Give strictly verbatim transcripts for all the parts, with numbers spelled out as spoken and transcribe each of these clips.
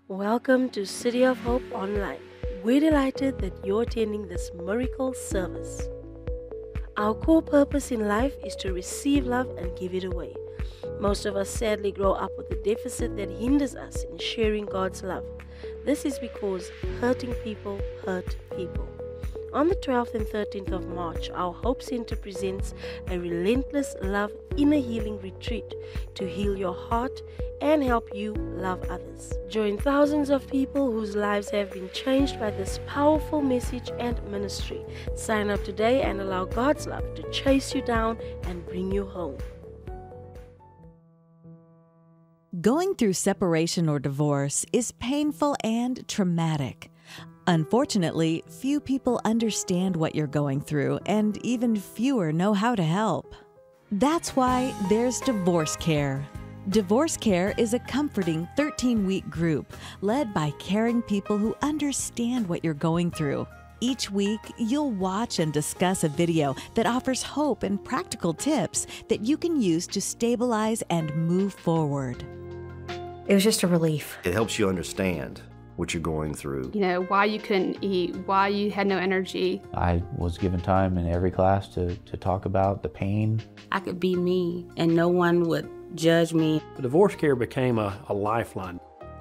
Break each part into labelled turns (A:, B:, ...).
A: Welcome to City of Hope Online. We're delighted that you're attending this miracle service. Our core purpose in life is to receive love and give it away. Most of us sadly grow up with a deficit that hinders us in sharing God's love. This is because hurting people hurt people. On the twelfth and thirteenth of March, our Hope Center presents a Relentless Love Inner Healing Retreat to heal your heart and help you love others. Join thousands of people whose lives have been changed by this powerful message and ministry. Sign up today and allow God's love to chase you down and bring you home.
B: Going through separation or divorce is painful and traumatic. Unfortunately, few people understand what you're going through, and even fewer know how to help. That's why there's Divorce Care. Divorce Care is a comforting thirteen-week group led by caring people who understand what you're going through. Each week, you'll watch and discuss a video that offers hope and practical tips that you can use to stabilize and move forward.
C: It was just a relief.
D: It helps you understand what you're going through.
E: You know, why you couldn't eat, why you had no energy.
F: I was given time in every class to, to talk about the pain.
G: I could be me and no one would judge me.
H: The Divorce Care became a, a lifeline.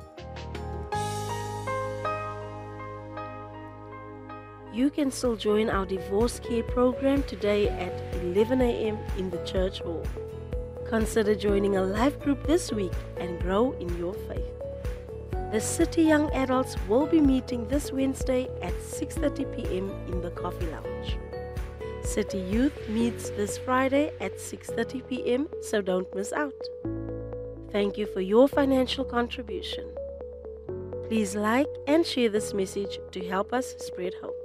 A: You can still join our Divorce Care program today at eleven a.m. in the church hall. Consider joining a life group this week and grow in your faith. The City Young Adults will be meeting this Wednesday at six thirty p.m. in the Coffee Lounge. City Youth meets this Friday at six thirty p.m., so don't miss out. Thank you for your financial contribution. Please like and share this message to help us spread hope.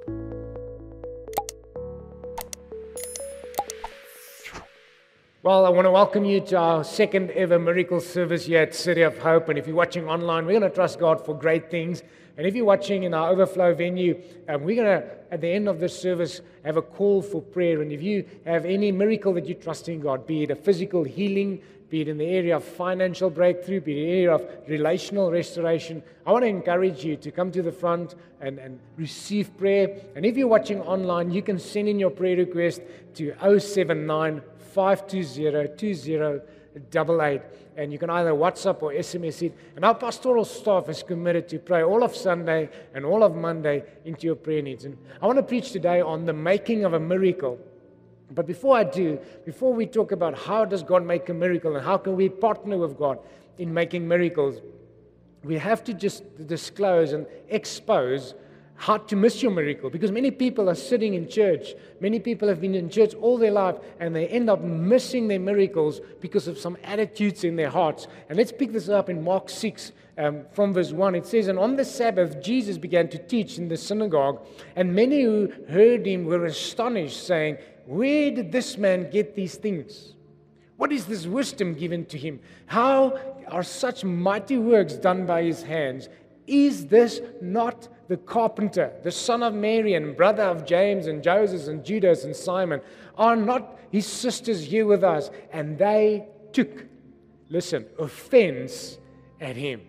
I: Well, I want to welcome you to our second ever miracle service here at City of Hope. And if you're watching online, we're going to trust God for great things. And if you're watching in our overflow venue, um, we're going to, at the end of this service, have a call for prayer. And if you have any miracle that you trust in God, be it a physical healing, be it in the area of financial breakthrough, be it in the area of relational restoration, I want to encourage you to come to the front and, and receive prayer. And if you're watching online, you can send in your prayer request to oh seven nine, five two zero, two zero eight eight, and you can either WhatsApp or S M S it. And our pastoral staff is committed to pray all of Sunday and all of Monday into your prayer needs. And I want to preach today on the making of a miracle. But before I do, before we talk about how does God make a miracle and how can we partner with God in making miracles, we have to just disclose and expose how to miss your miracle, because many people are sitting in church. Many people have been in church all their life and they end up missing their miracles because of some attitudes in their hearts. And let's pick this up in Mark six um, from verse one. It says, "And on the Sabbath Jesus began to teach in the synagogue, and many who heard him were astonished, saying, 'Where did this man get these things? What is this wisdom given to him? How are such mighty works done by his hands? Is this not the carpenter, the son of Mary and brother of James and Joseph and Judas and Simon? Are not his sisters here with us?' And they took," listen, "offense at him."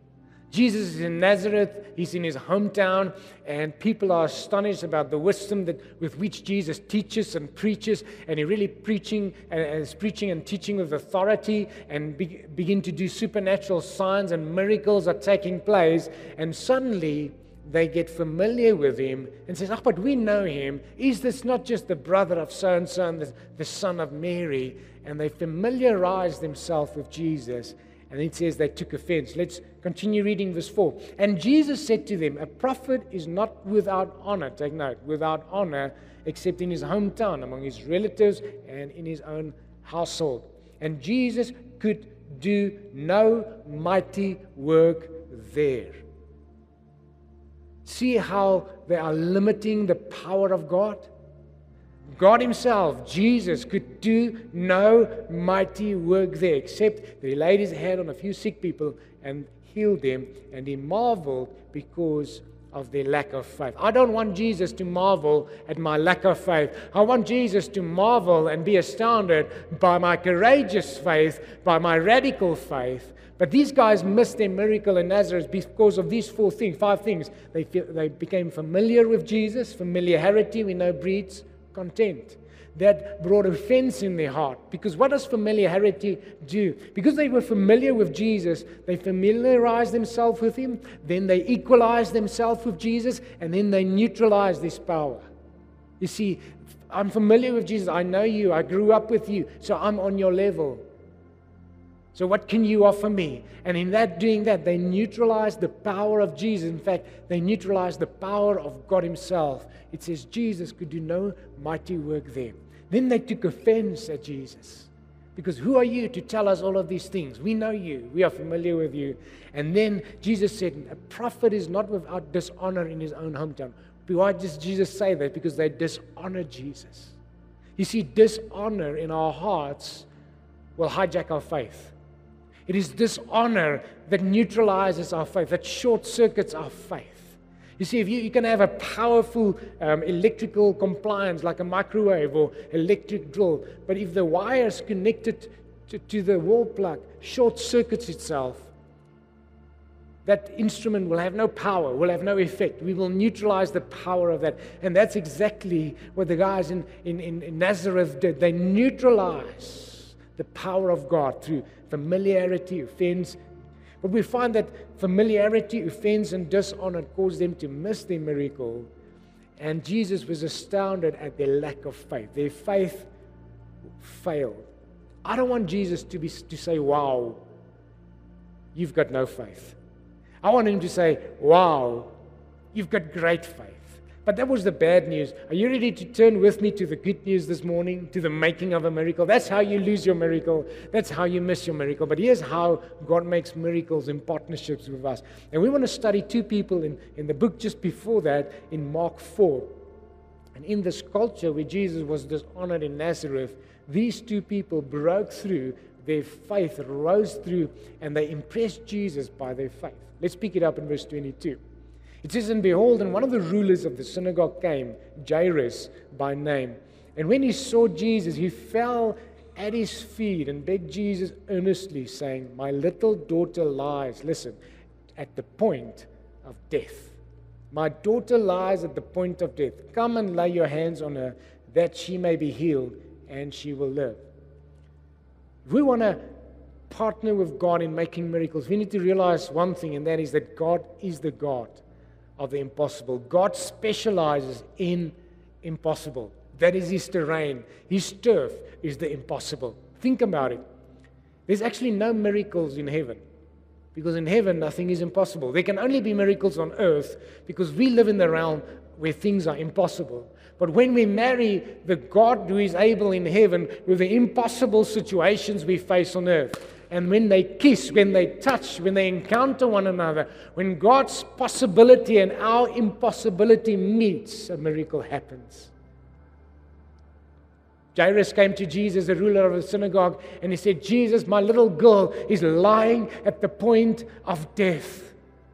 I: Jesus is in Nazareth, he's in his hometown, and people are astonished about the wisdom that with which Jesus teaches and preaches, and he really preaching and is preaching and teaching with authority, and be, begin to do supernatural signs and miracles are taking place, and suddenly they get familiar with him and says, "Oh, but we know him. Is this not just the brother of so-and-so and the, the son of Mary?" And they familiarize themselves with Jesus. And it says they took offense. Let's continue reading verse four. "And Jesus said to them, 'A prophet is not without honor,'" take note, "without honor, except in his hometown, among his relatives, and in his own household. And Jesus could do no mighty work there." See how they are limiting the power of God? God himself, Jesus, could do no mighty work there, except that he laid his hand on a few sick people and healed them, and he marveled because of their lack of faith. I don't want Jesus to marvel at my lack of faith. I want Jesus to marvel and be astounded by my courageous faith, by my radical faith. But these guys missed their miracle in Nazareth because of these four things, five things. They, feel, they became familiar with Jesus. Familiarity, we know, breeds contempt. That brought offense in their heart. Because what does familiarity do? Because they were familiar with Jesus, they familiarized themselves with Him, then they equalized themselves with Jesus, and then they neutralized His power. You see, I'm familiar with Jesus. I know you. I grew up with you. So I'm on your level. So what can you offer me? And in that doing that, they neutralized the power of Jesus. In fact, they neutralized the power of God Himself. It says Jesus could do no mighty work there. Then they took offense at Jesus. Because who are you to tell us all of these things? We know you. We are familiar with you. And then Jesus said, a prophet is not without dishonor in his own hometown. Why does Jesus say that? Because they dishonor Jesus. You see, dishonor in our hearts will hijack our faith. It is dishonor that neutralizes our faith, that short circuits our faith. You see, if you, you can have a powerful um, electrical compliance like a microwave or electric drill, but if the wires connected to, to the wall plug short circuits itself, that instrument will have no power, will have no effect. We will neutralize the power of that. And that's exactly what the guys in, in, in Nazareth did. They neutralized the power of God through familiarity, offense. But we find that familiarity, offense, and dishonor caused them to miss their miracle. And Jesus was astounded at their lack of faith. Their faith failed. I don't want Jesus to be to say, wow, you've got no faith. I want Him to say, wow, you've got great faith. But that was the bad news. Are you ready to turn with me to the good news this morning, to the making of a miracle? That's how you lose your miracle. That's how you miss your miracle. But here's how God makes miracles in partnerships with us. And we want to study two people in, in the book just before that, in Mark four. And in this culture where Jesus was dishonored in Nazareth, these two people broke through, their faith rose through, and they impressed Jesus by their faith. Let's pick it up in verse twenty-two. It says, and behold, and one of the rulers of the synagogue came, Jairus by name. And when he saw Jesus, he fell at his feet and begged Jesus earnestly, saying, my little daughter lies, listen, at the point of death. My daughter lies at the point of death. Come and lay your hands on her, that she may be healed, and she will live. If we want to partner with God in making miracles, we need to realize one thing, and that is that God is the God of the impossible. God specializes in impossible. That is His terrain. His turf is the impossible. Think about it. There's actually no miracles in heaven, because in heaven nothing is impossible. There can only be miracles on earth because we live in the realm where things are impossible. But when we marry the God who is able in heaven with the impossible situations we face on earth, and when they kiss, when they touch, when they encounter one another, when God's possibility and our impossibility meets, a miracle happens. Jairus came to Jesus, the ruler of the synagogue, and he said, Jesus, my little girl is lying at the point of death.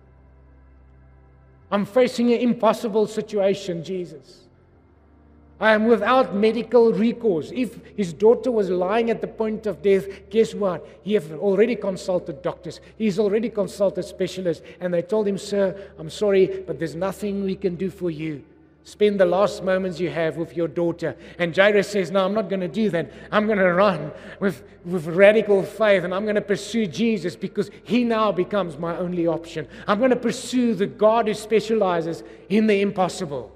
I: I'm facing an impossible situation, Jesus. I am without medical recourse. If his daughter was lying at the point of death, guess what? He has already consulted doctors. He's already consulted specialists. And they told him, sir, I'm sorry, but there's nothing we can do for you. Spend the last moments you have with your daughter. And Jairus says, no, I'm not going to do that. I'm going to run with, with radical faith, and I'm going to pursue Jesus because He now becomes my only option. I'm going to pursue the God who specializes in the impossible.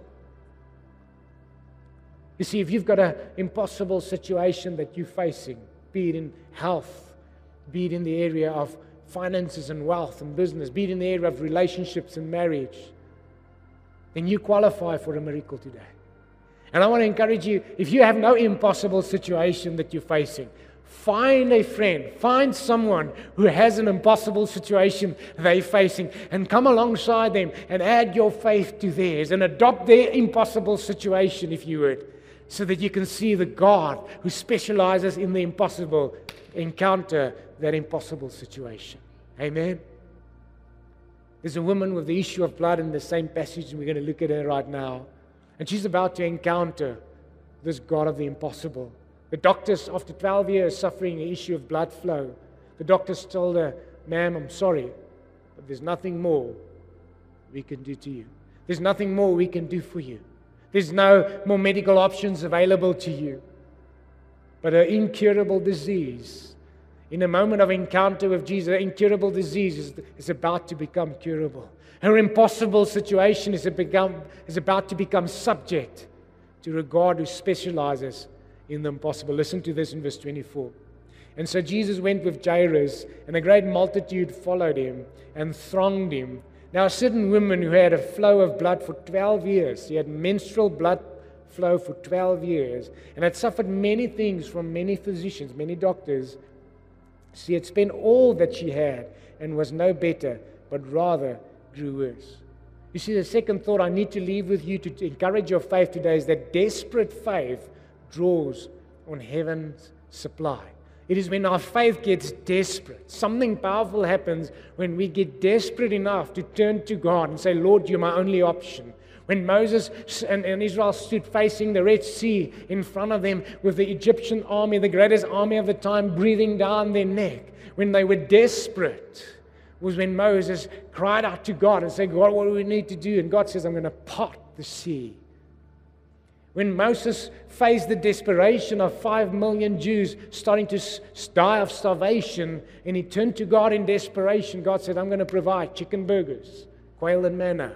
I: You see, if you've got an impossible situation that you're facing, be it in health, be it in the area of finances and wealth and business, be it in the area of relationships and marriage, then you qualify for a miracle today. And I want to encourage you, if you have no impossible situation that you're facing, find a friend, find someone who has an impossible situation they're facing, and come alongside them and add your faith to theirs and adopt their impossible situation, if you would, so that you can see the God who specializes in the impossible encounter that impossible situation. Amen? There's a woman with the issue of blood in the same passage, and we're going to look at her right now. And she's about to encounter this God of the impossible. The doctors, after twelve years suffering an issue of blood flow, the doctors told her, "Ma'am, I'm sorry, but there's nothing more we can do to you. There's nothing more we can do for you. There's no more medical options available to you." But her incurable disease, in a moment of encounter with Jesus, her incurable disease is, is about to become curable. Her impossible situation is, a become, is about to become subject to a God who specializes in the impossible. Listen to this in verse twenty-four. "And so Jesus went with Jairus, and a great multitude followed him and thronged him. Now a certain woman who had a flow of blood for twelve years, she had menstrual blood flow for twelve years, and had suffered many things from many physicians, many doctors. She had spent all that she had and was no better, but rather grew worse." You see, the second thought I need to leave with you to encourage your faith today is that desperate faith draws on heaven's supply. It is when our faith gets desperate. Something powerful happens when we get desperate enough to turn to God and say, "Lord, you're my only option." When Moses and, and Israel stood facing the Red Sea in front of them with the Egyptian army, the greatest army of the time, breathing down their neck, when they were desperate, was when Moses cried out to God and said, "God, what do we need to do?" And God says, "I'm going to part the sea." When Moses faced the desperation of five million Jews starting to die of starvation, and he turned to God in desperation, God said, "I'm going to provide chicken burgers, quail and manna."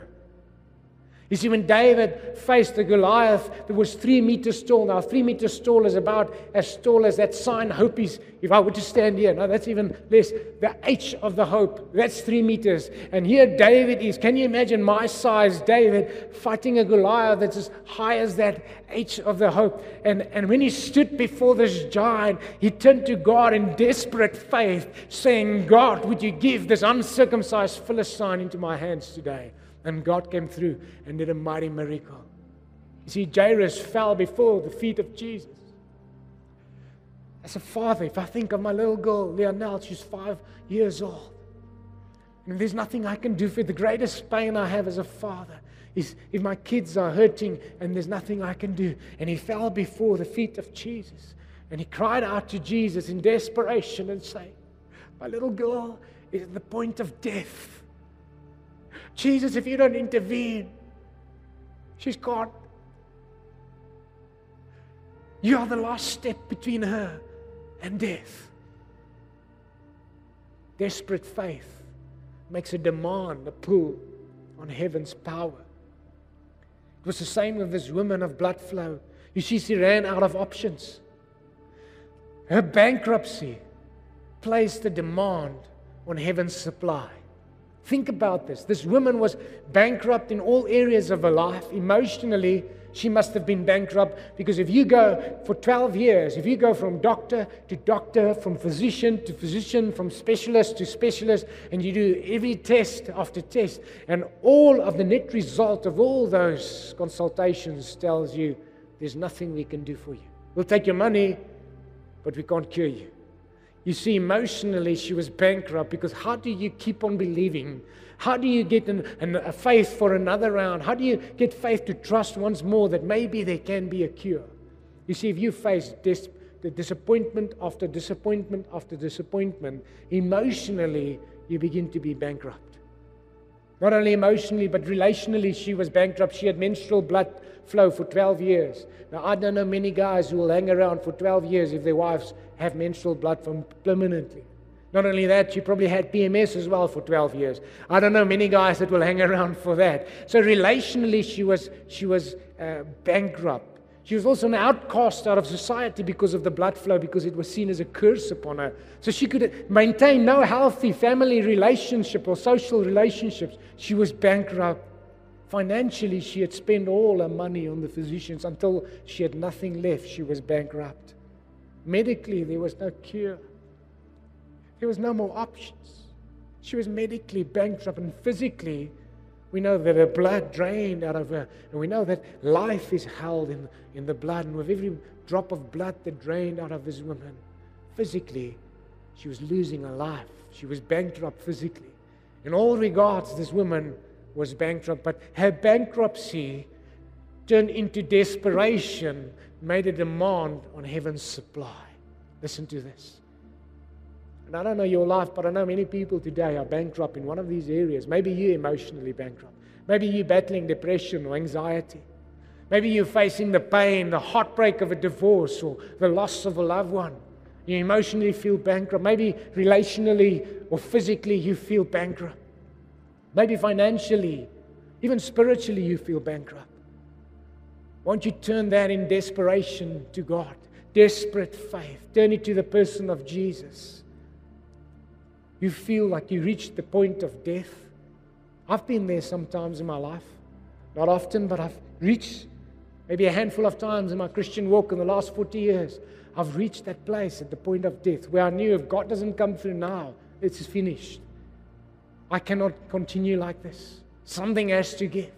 I: You see, when David faced the Goliath that was three meters tall. Now, three meters tall is about as tall as that sign, Hope is, if I were to stand here. No, that's even less. The H of the Hope, that's three meters. And here David is. Can you imagine my size, David, fighting a Goliath that's as high as that H of the Hope? And, and when he stood before this giant, he turned to God in desperate faith, saying, "God, would you give this uncircumcised Philistine into my hands today?" And God came through and did a mighty miracle. You see, Jairus fell before the feet of Jesus. As a father, if I think of my little girl, Leonelle, she's five years old. And there's nothing I can do for the greatest pain I have as a father is if my kids are hurting and there's nothing I can do. And he fell before the feet of Jesus. And he cried out to Jesus in desperation and said, "My little girl is at the point of death. Jesus, if you don't intervene, she's gone. You are the last step between her and death." Desperate faith makes a demand, a pull on heaven's power. It was the same with this woman of blood flow. You see, she ran out of options. Her bankruptcy placed a demand on heaven's supply. Think about this. This woman was bankrupt in all areas of her life. Emotionally, she must have been bankrupt, because if you go for twelve years, if you go from doctor to doctor, from physician to physician, from specialist to specialist, and you do every test after test, and all of the net result of all those consultations tells you there's nothing we can do for you. We'll take your money, but we can't cure you. You see, emotionally, she was bankrupt, because how do you keep on believing? How do you get an, an, a faith for another round? How do you get faith to trust once more that maybe there can be a cure? You see, if you face dis, the disappointment after disappointment after disappointment, emotionally, you begin to be bankrupt. Not only emotionally, but relationally, she was bankrupt. She had menstrual blood flow for twelve years. Now, I don't know many guys who will hang around for twelve years if their wives have menstrual blood flow permanently. Not only that, she probably had P M S as well for twelve years. I don't know many guys that will hang around for that. So relationally, she was, she was uh, bankrupt. She was also an outcast out of society because of the blood flow, because it was seen as a curse upon her. So she could maintain no healthy family relationship or social relationships. She was bankrupt. Financially, she had spent all her money on the physicians until she had nothing left. She was bankrupt. Medically, there was no cure. There was no more options. She was medically bankrupt, and physically, we know that her blood drained out of her, and we know that life is held in, in the blood, and with every drop of blood that drained out of this woman, physically, she was losing her life. She was bankrupt physically. In all regards, this woman was bankrupt, but her bankruptcy turned into desperation, made a demand on heaven's supply. Listen to this. And I don't know your life, but I know many people today are bankrupt in one of these areas. Maybe you're emotionally bankrupt. Maybe you're battling depression or anxiety. Maybe you're facing the pain, the heartbreak of a divorce or the loss of a loved one. You emotionally feel bankrupt. Maybe relationally or physically you feel bankrupt. Maybe financially, even spiritually you feel bankrupt. Won't you turn that in desperation to God? Desperate faith. Turn it to the person of Jesus. You feel like you reached the point of death. I've been there sometimes in my life. Not often, but I've reached maybe a handful of times in my Christian walk in the last forty years. I've reached that place at the point of death where I knew if God doesn't come through now, it's finished. I cannot continue like this. Something has to give.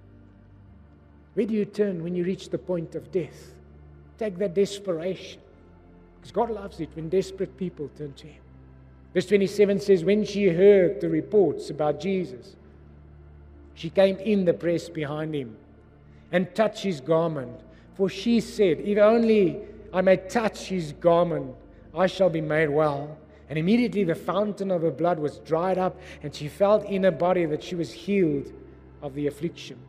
I: Where do you turn when you reach the point of death? Take that desperation. Because God loves it when desperate people turn to Him. Verse twenty-seven says, when she heard the reports about Jesus, she came in the press behind Him and touched His garment. For she said, if only I may touch His garment, I shall be made well. And immediately the fountain of her blood was dried up, and she felt in her body that she was healed of the affliction.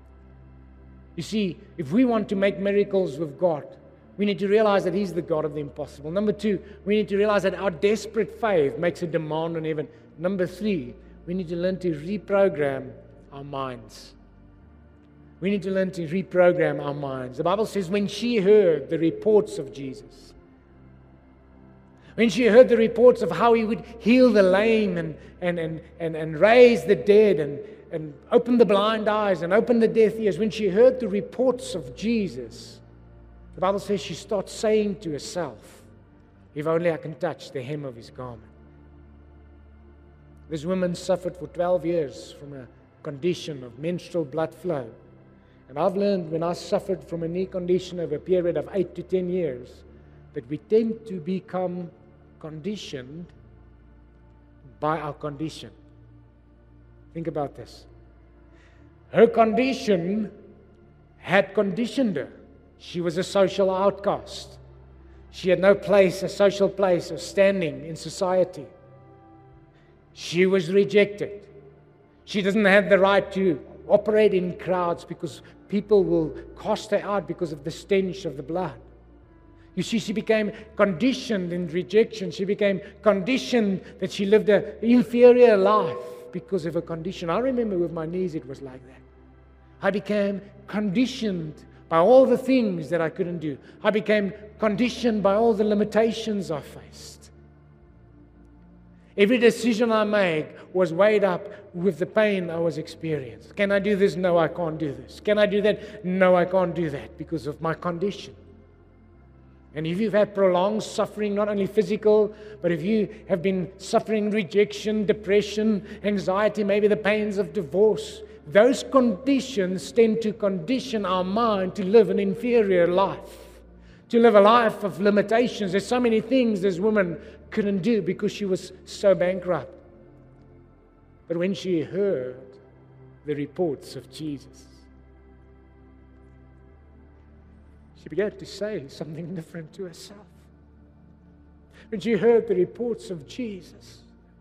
I: You see, if we want to make miracles with God, we need to realize that He's the God of the impossible. Number two, we need to realize that our desperate faith makes a demand on heaven. Number three, we need to learn to reprogram our minds. We need to learn to reprogram our minds. The Bible says when she heard the reports of Jesus, when she heard the reports of how He would heal the lame and, and, and, and, and raise the dead and, and open the blind eyes and open the deaf ears, when she heard the reports of Jesus, the Bible says she starts saying to herself, if only I can touch the hem of His garment. This woman suffered for twelve years from a condition of menstrual blood flow. And I've learned when I suffered from a knee condition over a period of eight to ten years, that we tend to become conditioned by our condition. Think about this. Her condition had conditioned her. She was a social outcast. She had no place, a social place or standing in society. She was rejected. She doesn't have the right to operate in crowds because people will cast her out because of the stench of the blood. You see, she became conditioned in rejection. She became conditioned that she lived an inferior life because of her condition. I remember with my knees it was like that. I became conditioned by all the things that I couldn't do. I became conditioned by all the limitations I faced. Every decision I made was weighed up with the pain I was experiencing. Can I do this? No, I can't do this. Can I do that? No, I can't do that because of my condition. And if you've had prolonged suffering, not only physical, but if you have been suffering rejection, depression, anxiety, maybe the pains of divorce, those conditions tend to condition our mind to live an inferior life, to live a life of limitations. There's so many things this woman couldn't do because she was so bankrupt. But when she heard the reports of Jesus, she began to say something different to herself. When she heard the reports of Jesus,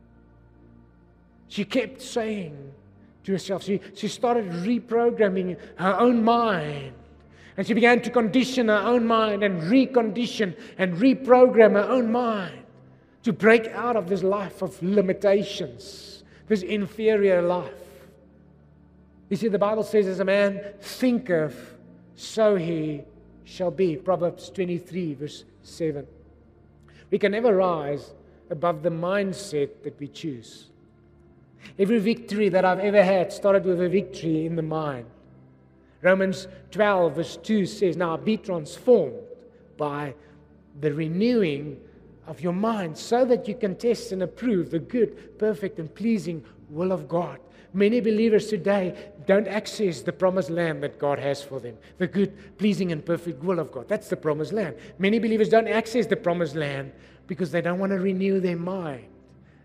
I: she kept saying to herself, she, she started reprogramming her own mind. And she began to condition her own mind and recondition and reprogram her own mind to break out of this life of limitations, this inferior life. You see, the Bible says, as a man thinketh, so he shall be. Proverbs twenty-three, verse seven. We can never rise above the mindset that we choose. Every victory that I've ever had started with a victory in the mind. Romans twelve, verse two says, now be transformed by the renewing of your mind so that you can test and approve the good, perfect, and pleasing will of God. Many believers today don't access the promised land that God has for them. The good, pleasing, and perfect will of God. That's the promised land. Many believers don't access the promised land because they don't want to renew their mind.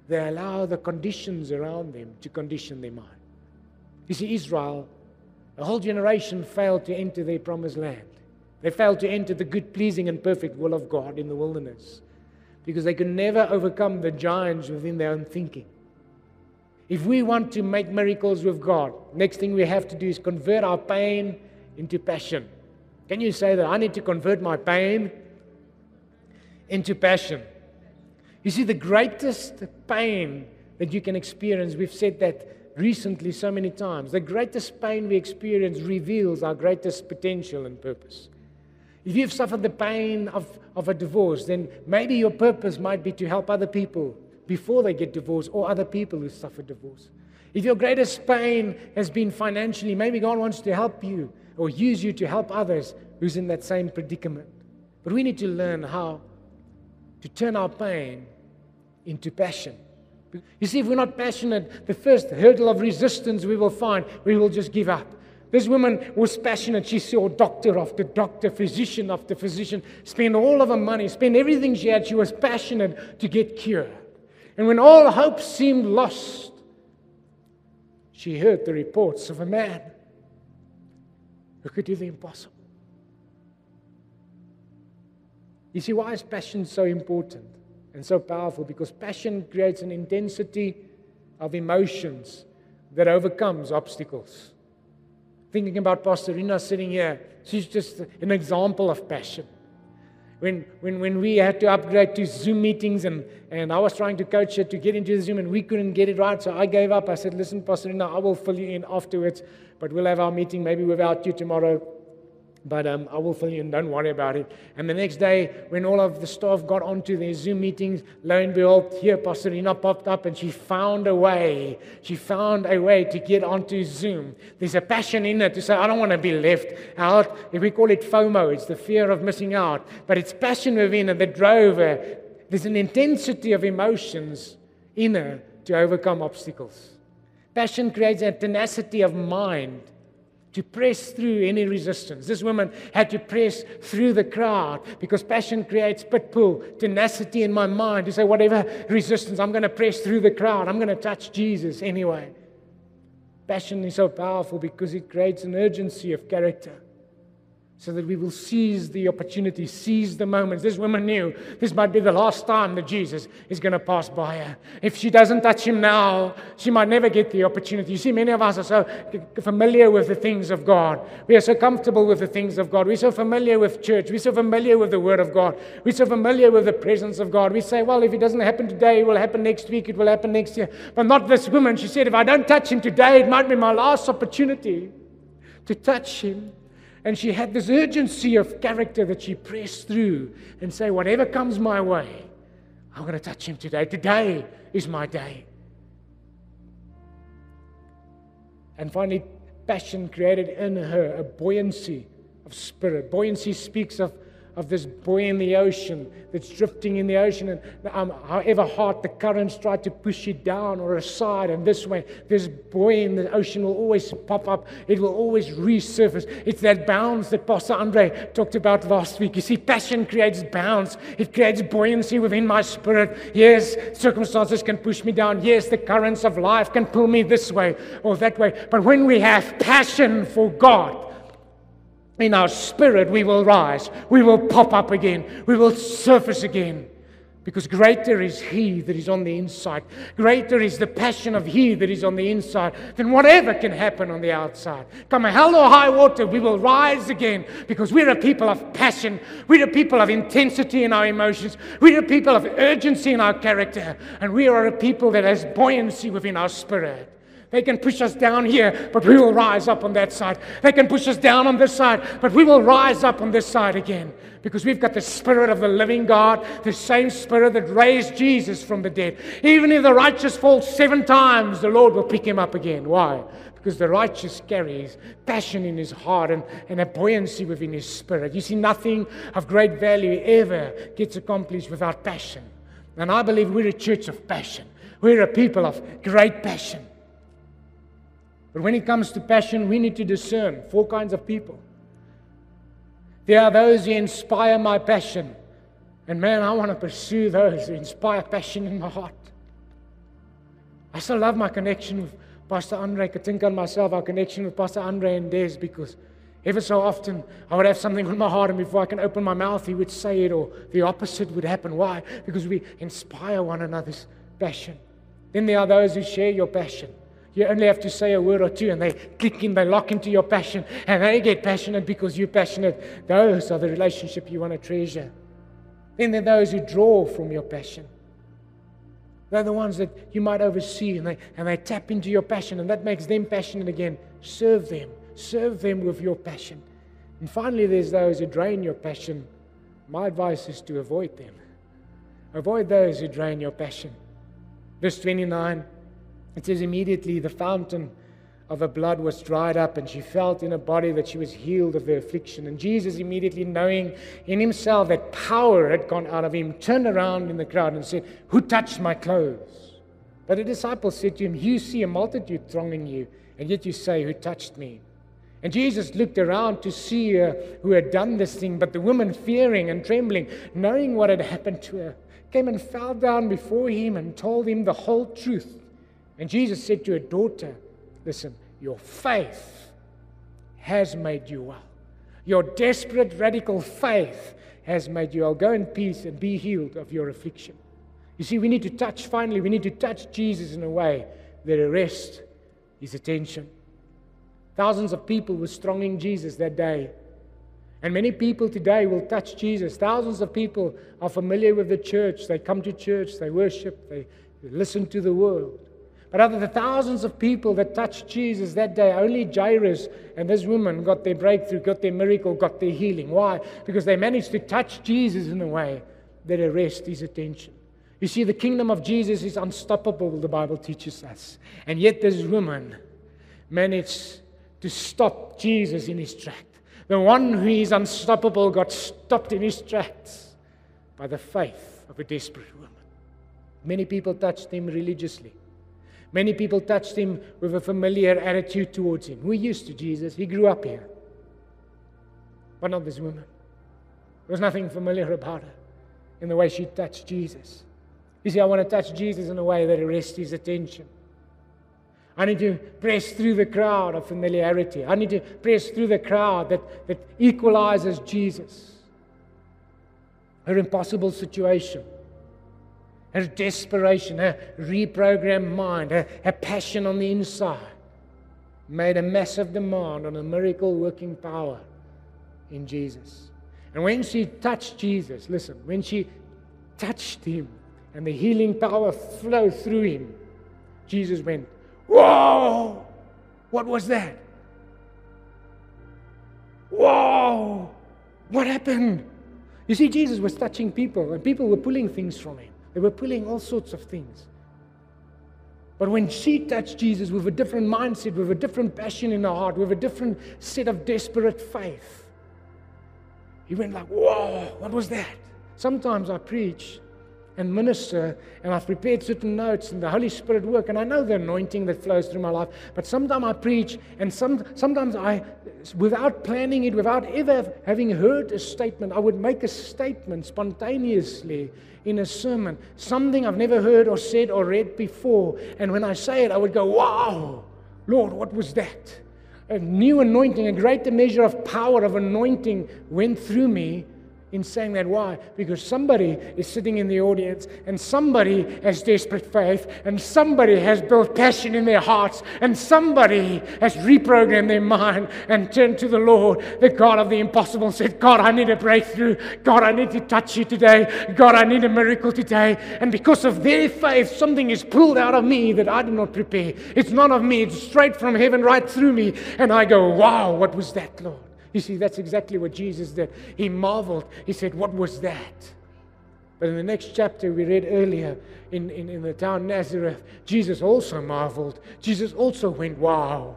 I: they allow the conditions around them to condition their mind. You see, Israel, a whole generation failed to enter their promised land. They failed to enter the good, pleasing, and perfect will of God in the wilderness because they could never overcome the giants within their own thinking. If we want to make miracles with God, next thing we have to do is convert our pain into passion. Can you say that? I need to convert my pain into passion. You see, the greatest pain that you can experience, we've said that recently so many times, the greatest pain we experience reveals our greatest potential and purpose. If you've suffered the pain of, of a divorce, then maybe your purpose might be to help other people before they get divorced, or other people who suffer divorce. If your greatest pain has been financially, maybe God wants to help you or use you to help others who's in that same predicament. But we need to learn how to turn our pain into passion. You see, if we're not passionate, the first hurdle of resistance we will find, we will just give up. This woman was passionate. She saw doctor after doctor, physician after physician, spend all of her money, spend everything she had. She was passionate to get cured. And when all hope seemed lost, she heard the reports of a man who could do the impossible. You see, why is passion so important and so powerful? Because passion creates an intensity of emotions that overcomes obstacles. Thinking about Pastor Rina sitting here, she's just an example of passion. When, when, when we had to upgrade to Zoom meetings and, and I was trying to coach her to get into the Zoom and we couldn't get it right, so I gave up. I said, listen, Pastor Rina, I will fill you in afterwards, but we'll have our meeting maybe without you tomorrow. But um, I will fill you in, don't worry about it. And the next day, when all of the staff got onto their Zoom meetings, lo and behold, here Pastor Rina popped up and she found a way. She found a way to get onto Zoom. There's a passion in her to say, I don't want to be left out. If we call it FOMO, it's the fear of missing out. But it's passion within her that drove her. There's an intensity of emotions in her to overcome obstacles. Passion creates a tenacity of mind to press through any resistance. This woman had to press through the crowd because passion creates pit pull, tenacity in my mind to say, whatever resistance, I'm going to press through the crowd. I'm going to touch Jesus anyway. Passion is so powerful because it creates an urgency of character so that we will seize the opportunity, seize the moments. This woman knew this might be the last time that Jesus is going to pass by her. If she doesn't touch him now, she might never get the opportunity. You see, many of us are so familiar with the things of God. We are so comfortable with the things of God. We're so familiar with church. We're so familiar with the Word of God. We're so familiar with the presence of God. We say, well, if it doesn't happen today, it will happen next week, it will happen next year. But not this woman. She said, if I don't touch him today, it might be my last opportunity to touch him. And she had this urgency of character that she pressed through and say, whatever comes my way, I'm going to touch him today. Today is my day. And finally, passion created in her a buoyancy of spirit. Buoyancy speaks of, of this buoy in the ocean that's drifting in the ocean. And um, however hard the currents try to push you down or aside and this way, this buoy in the ocean will always pop up. It will always resurface. It's that bounce that Pastor Andre talked about last week. You see, passion creates bounce. It creates buoyancy within my spirit. Yes, circumstances can push me down. Yes, the currents of life can pull me this way or that way. But when we have passion for God, in our spirit, we will rise. We will pop up again. We will surface again. Because greater is He that is on the inside. Greater is the passion of He that is on the inside than whatever can happen on the outside. Come hell or high water, we will rise again. Because we're a people of passion. We're a people of intensity in our emotions. We're a people of urgency in our character. And we are a people that has buoyancy within our spirit. They can push us down here, but we will rise up on that side. They can push us down on this side, but we will rise up on this side again. Because we've got the Spirit of the living God, the same Spirit that raised Jesus from the dead. Even if the righteous falls seven times, the Lord will pick him up again. Why? Because the righteous carries passion in his heart and, and a buoyancy within his spirit. You see, nothing of great value ever gets accomplished without passion. And I believe we're a church of passion. We're a people of great passion. But when it comes to passion, we need to discern four kinds of people. There are those who inspire my passion. And man, I want to pursue those who inspire passion in my heart. I still love my connection with Pastor Andre. I could think on myself, our connection with Pastor Andre and Des, because ever so often I would have something on my heart, and before I can open my mouth, he would say it, or the opposite would happen. Why? Because we inspire one another's passion. Then there are those who share your passion. You only have to say a word or two, and they click in, they lock into your passion, and they get passionate because you're passionate. Those are the relationships you want to treasure. Then there are those who draw from your passion. They're the ones that you might oversee, and they, and they tap into your passion, and that makes them passionate again. Serve them. Serve them with your passion. And finally, there's those who drain your passion. My advice is to avoid them. Avoid those who drain your passion. Verse twenty-nine, it says, immediately the fountain of her blood was dried up, and she felt in her body that she was healed of her affliction. And Jesus, immediately knowing in himself that power had gone out of him, turned around in the crowd and said, "Who touched my clothes?" But the disciples said to him, "You see a multitude thronging you, and yet you say, 'Who touched me?'" And Jesus looked around to see uh, who had done this thing. But the woman, fearing and trembling, knowing what had happened to her, came and fell down before him and told him the whole truth. And Jesus said to her, "Daughter, listen, your faith has made you well. Your desperate, radical faith has made you well. Go in peace and be healed of your affliction." You see, we need to touch, finally, we need to touch Jesus in a way that arrests his attention. Thousands of people were thronging Jesus that day. And many people today will touch Jesus. Thousands of people are familiar with the church. They come to church, they worship, they listen to the word. But out of the thousands of people that touched Jesus that day, only Jairus and this woman got their breakthrough, got their miracle, got their healing. Why? Because they managed to touch Jesus in a way that arrests his attention. You see, the kingdom of Jesus is unstoppable, the Bible teaches us. And yet this woman managed to stop Jesus in his track. The one who is unstoppable got stopped in his tracks by the faith of a desperate woman. Many people touched him religiously. Many people touched him with a familiar attitude towards him. We're used to Jesus. He grew up here. But not this woman. There was nothing familiar about her in the way she touched Jesus. You see, I want to touch Jesus in a way that arrests his attention. I need to press through the crowd of familiarity. I need to press through the crowd that, that equalizes Jesus. Her impossible situation, her desperation, her reprogrammed mind, her, her passion on the inside made a massive demand on a miracle-working power in Jesus. And when she touched Jesus, listen, when she touched him and the healing power flowed through him, Jesus went, "Whoa! What was that? Whoa! What happened?" You see, Jesus was touching people, and people were pulling things from him. They were pulling all sorts of things. But when she touched Jesus with a different mindset, with a different passion in her heart, with a different set of desperate faith, he went like, "Whoa! What was that?" Sometimes I preach and minister, and I've prepared certain notes, and the Holy Spirit work, and I know the anointing that flows through my life, but sometimes I preach, and some, sometimes I, without planning it, without ever having heard a statement, I would make a statement spontaneously in a sermon, something I've never heard or said or read before, and when I say it, I would go, "Wow, Lord, what was that?" A new anointing, a greater measure of power of anointing went through me in saying that. Why? Because somebody is sitting in the audience, and somebody has desperate faith, and somebody has built passion in their hearts, and somebody has reprogrammed their mind and turned to the Lord, the God of the impossible, said, "God, I need a breakthrough. God, I need to touch you today. God, I need a miracle today." And because of their faith, something is pulled out of me that I did not prepare. It's not of me. It's straight from heaven right through me. And I go, "Wow, what was that, Lord?" You see, that's exactly what Jesus did. He marveled. He said, "What was that?" But in the next chapter we read earlier, in, in, in the town Nazareth, Jesus also marveled. Jesus also went, "Wow."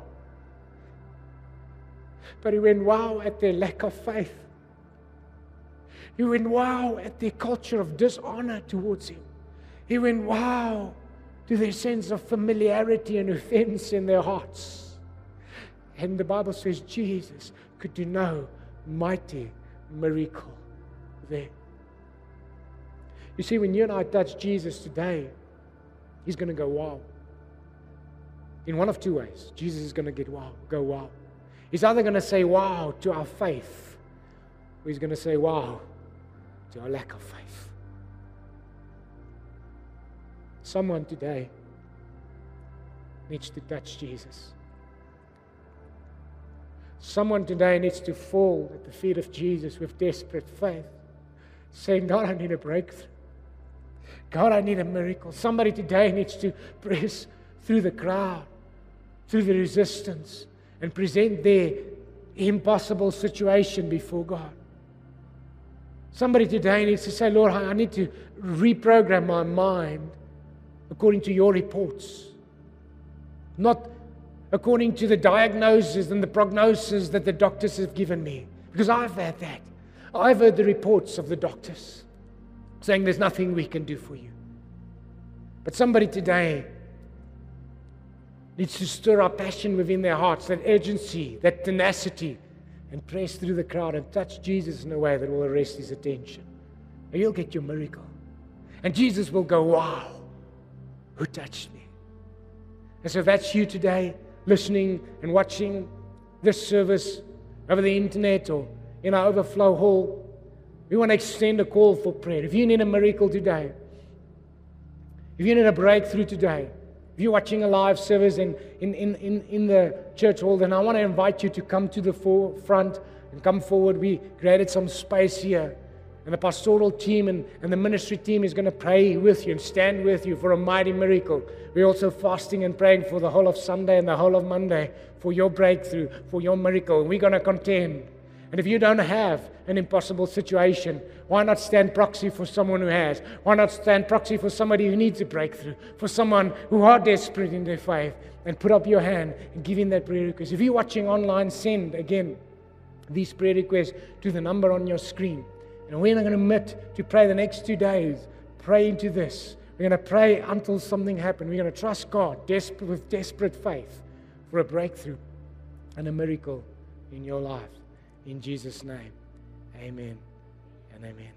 I: But he went, "Wow," at their lack of faith. He went, "Wow," at their culture of dishonor towards him. He went, "Wow," to their sense of familiarity and offense in their hearts. And the Bible says Jesus could do no mighty miracle there. You see, when you and I touch Jesus today, he's going to go, "Wow." in one of two ways. Jesus is going to get wow, go wow. He's either going to say wow to our faith, or he's going to say wow to our lack of faith. Someone today needs to touch Jesus. Someone today needs to fall at the feet of Jesus with desperate faith, saying, God, I need a breakthrough. God, I need a miracle. Somebody today needs to press through the crowd, through the resistance, and present their impossible situation before God. Somebody today needs to say, Lord, I need to reprogram my mind according to your reports, not according to the diagnosis and the prognosis that the doctors have given me. Because I've had that. I've heard the reports of the doctors saying there's nothing we can do for you. But somebody today needs to stir up passion within their hearts, that urgency, that tenacity, and press through the crowd and touch Jesus in a way that will arrest his attention. And you'll get your miracle. And Jesus will go, wow, who touched me? And so if that's you today, listening and watching this service over the internet or in our overflow hall, we want to extend a call for prayer. If you need a miracle today, if you need a breakthrough today, if you're watching a live service in, in, in, in, in the church hall, then I want to invite you to come to the forefront and come forward. We created some space here. And the pastoral team and, and the ministry team is going to pray with you and stand with you for a mighty miracle. We're also fasting and praying for the whole of Sunday and the whole of Monday for your breakthrough, for your miracle. And we're going to contend. And if you don't have an impossible situation, why not stand proxy for someone who has? Why not stand proxy for somebody who needs a breakthrough, for someone who are desperate in their faith, and put up your hand and give in that prayer request. If you're watching online, send again these prayer requests to the number on your screen. And we're not going to commit to pray the next two days. Pray into this. We're going to pray until something happens. We're going to trust God desperate, with desperate faith for a breakthrough and a miracle in your life. In Jesus' name, amen and amen.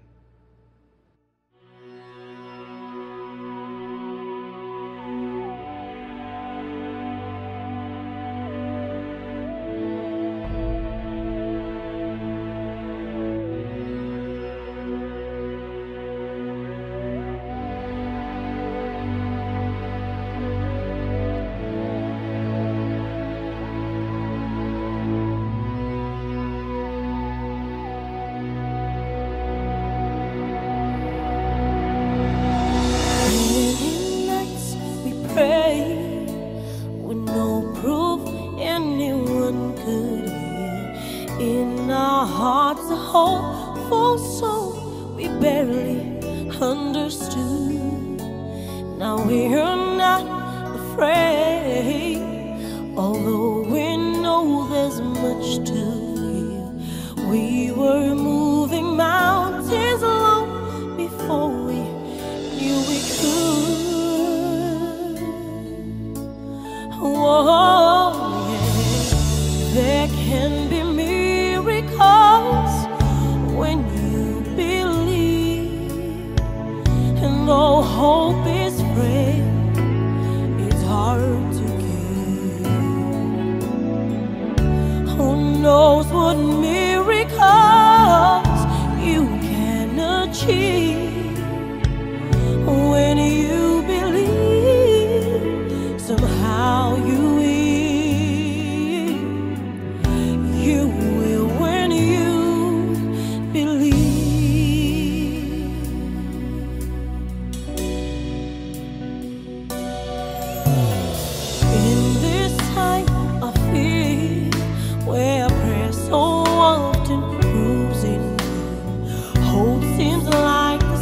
J: So often proves it. Hope seems like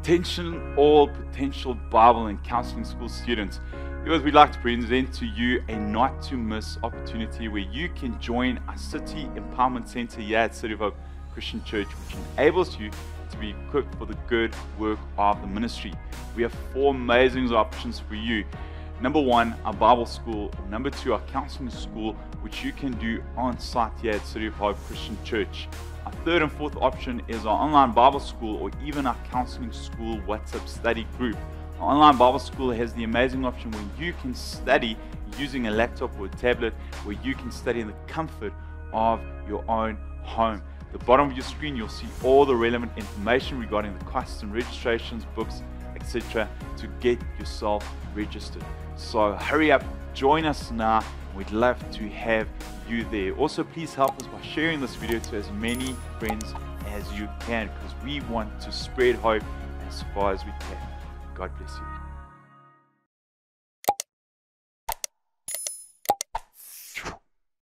J: Attention all potential Bible and counseling school students, because we'd like to present to you a not to miss opportunity where you can join our City Empowerment Center here at City of Hope Christian Church, which enables you to be equipped for the good work of the ministry. We have four amazing options for you. Number one, our Bible school. Number two, our counseling school, which you can do on site here at City of Hope Christian Church. Our third and fourth option is our online Bible school, or even our counseling school WhatsApp study group. Our online Bible school has the amazing option where you can study using a laptop or a tablet, where you can study in the comfort of your own home. At the bottom of your screen, you'll see all the relevant information regarding the costs and registrations, books, et cetera to get yourself registered. So hurry up, join us now. We'd love to have you there. Also, please help us by sharing this video to as many friends as you can, because we want to spread hope as far as we can. God bless you.